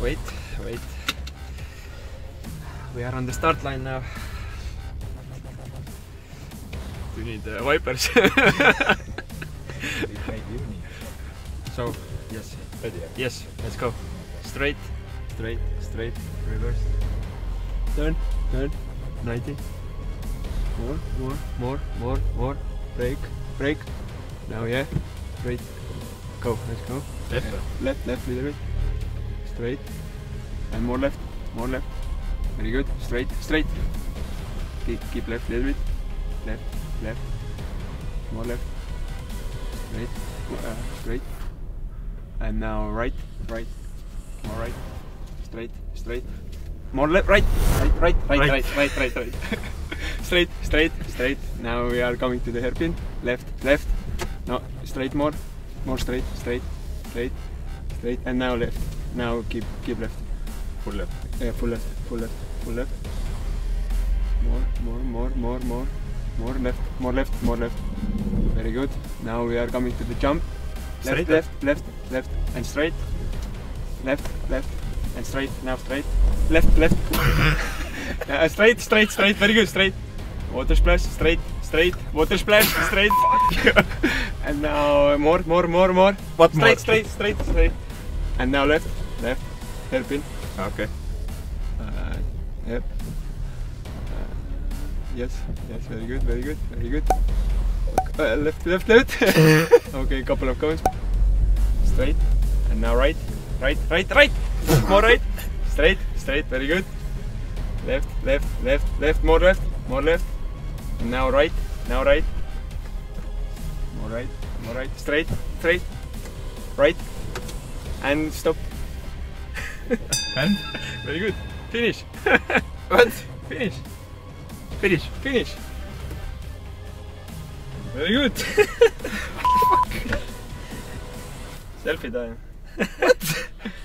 Wait. We are on the start line now. We need wipers. So, yes. Yes, let's go. Straight, reverse. Turn, 90. More. Brake. Now, yeah. Straight. Go, let's go. Left, little bit. Straight. And more left. Very good. Straight. Keep left, little bit. Left. More left. Straight. And now right. More right. Straight. More left, right. Straight. Now we are coming to the hairpin. Left. No, straight more straight. And now left. Now keep left. Full left. Full left. More left. Very good. Now we are coming to the jump. Left, and straight. Left, and straight. Now straight. Left. Straight. Very good. Straight. Water splash. Straight. Water splash. Straight. And now more. What Straight. And now left. Hairpin. Okay. Yep. Yes. Very good. Left. Okay, couple of cones. Straight. And now right. More right. Straight. Very good. Left. More left. And now right. More right. Straight. Right. And stop. And? Very good. Finish. What? Finish. Very good. Selfie time. What?